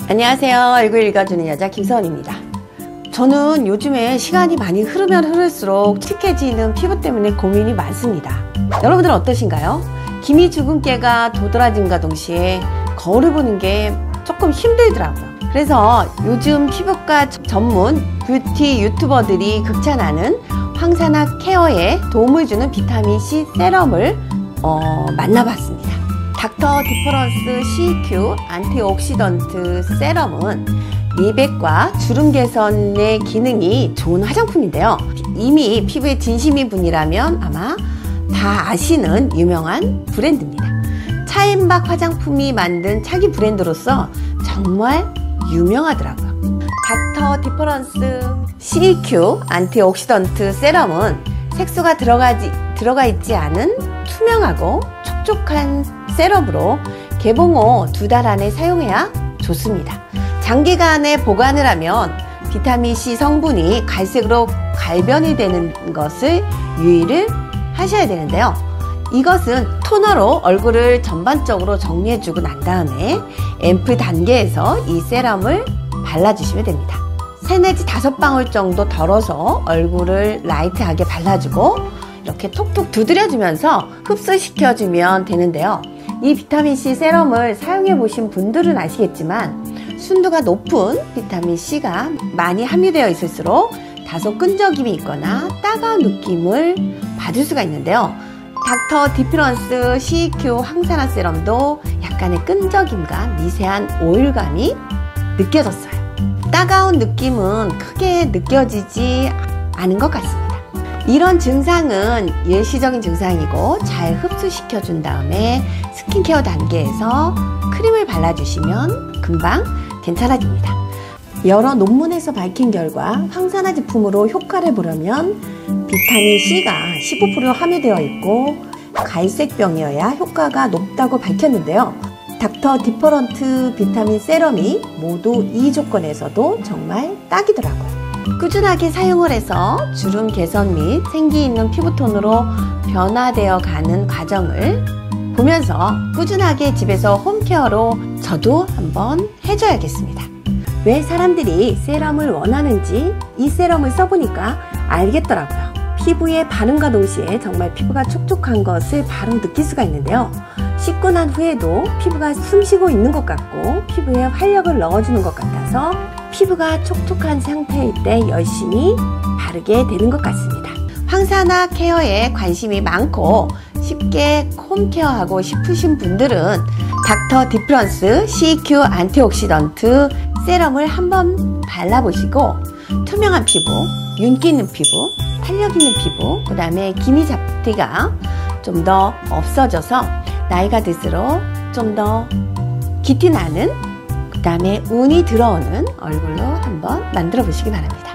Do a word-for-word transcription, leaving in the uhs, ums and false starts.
안녕하세요. 얼굴 읽어주는 여자 김서원입니다. 저는 요즘에 시간이 많이 흐르면 흐를수록 칙칙해지는 피부 때문에 고민이 많습니다. 여러분들은 어떠신가요? 기미 주근깨가 도드라짐과 동시에 거울을 보는 게 조금 힘들더라고요. 그래서 요즘 피부과 전문 뷰티 유튜버들이 극찬하는 황산화 케어에 도움을 주는 비타민C 세럼을 어, 만나봤습니다. 닥터 디퍼런스 씨큐 안티옥시던트 세럼은 미백과 주름 개선의 기능이 좋은 화장품인데요. 이미 피부에 진심인 분이라면 아마 다 아시는 유명한 브랜드입니다. 차인박 화장품이 만든 차기 브랜드로서 정말 유명하더라고요. 닥터 디퍼런스 씨큐 안티옥시던트 세럼은 색소가 들어가지, 들어가 있지 않은 투명하고 촉촉한 세럼으로 개봉 후 두 달 안에 사용해야 좋습니다. 장기간에 보관을 하면 비타민C 성분이 갈색으로 갈변이 되는 것을 유의를 하셔야 되는데요. 이것은 토너로 얼굴을 전반적으로 정리해주고 난 다음에 앰플 단계에서 이 세럼을 발라주시면 됩니다. 세 내지 다섯 방울 정도 덜어서 얼굴을 라이트하게 발라주고 이렇게 톡톡 두드려주면서 흡수시켜주면 되는데요. 이 비타민C 세럼을 사용해 보신 분들은 아시겠지만 순도가 높은 비타민C가 많이 함유되어 있을수록 다소 끈적임이 있거나 따가운 느낌을 받을 수가 있는데요. 닥터 디퍼런스 씨큐 황산화 세럼도 약간의 끈적임과 미세한 오일감이 느껴졌어요. 따가운 느낌은 크게 느껴지지 않은 것 같습니다. 이런 증상은 일시적인 증상이고 잘 흡수시켜 준 다음에 스킨케어 단계에서 크림을 발라주시면 금방 괜찮아집니다. 여러 논문에서 밝힌 결과 황산화 제품으로 효과를 보려면 비타민C가 십오 퍼센트 함유되어 있고 갈색병이어야 효과가 높다고 밝혔는데요. 닥터 디퍼런트 비타민 세럼이 모두 이 조건에서도 정말 딱이더라고요. 꾸준하게 사용을 해서 주름 개선 및 생기 있는 피부톤으로 변화되어 가는 과정을 보면서 꾸준하게 집에서 홈케어로 저도 한번 해줘야겠습니다. 왜 사람들이 세럼을 원하는지 이 세럼을 써보니까 알겠더라고요. 피부의 반응과 동시에 정말 피부가 촉촉한 것을 바로 느낄 수가 있는데요. 씻고 난 후에도 피부가 숨쉬고 있는 것 같고 피부에 활력을 넣어주는 것 같아서 피부가 촉촉한 상태일 때 열심히 바르게 되는 것 같습니다. 황산화 케어에 관심이 많고 쉽게 홈케어하고 싶으신 분들은 닥터 디퍼런스 씨큐 안티옥시던트 세럼을 한번 발라보시고 투명한 피부, 윤기 있는 피부, 탄력 있는 피부, 그 다음에 기미 잡티가 좀 더 없어져서 나이가 들수록 좀 더 기티 나는 그 다음에 운이 들어오는 얼굴로 한번 만들어 보시기 바랍니다.